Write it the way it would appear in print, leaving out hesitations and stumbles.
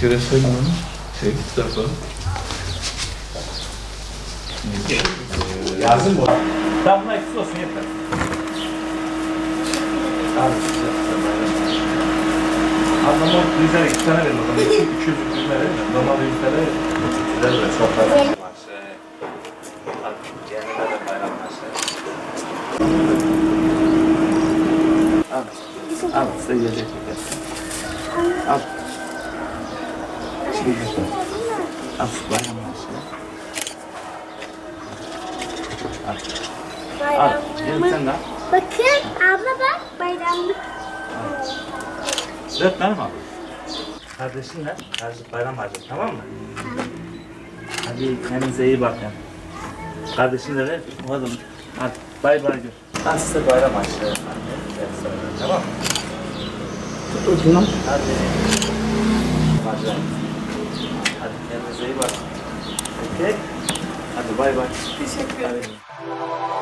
kere sayın onu. Sevgi tarafı. Yazın bu. Tamam, buna eksik olsun yeter. Abi size Adamlar 100 lira 2 tane verin o zaman. 200 lira verin. Normal 100 lira verin. 300 lira verin. Çok fazla. Yerine de bayramlaştı. Al size gelecek. Al. Şimdi al şu bayramlaştı. Al. Gel sen de al. Bakın abla bak bayramlık. 4 tane mi aldın? Kardeşinle bayram harcayın, tamam mı? Hadi kendinize iyi bakın. Kardeşinle ver, oğlum. Hadi bay bay gör. Ben size bayram harcayın. Tamam mı? Tutun. Hadi. Harcayın. Hadi kendinize iyi bakın. Okey? Hadi bay bay. Teşekkür ederim.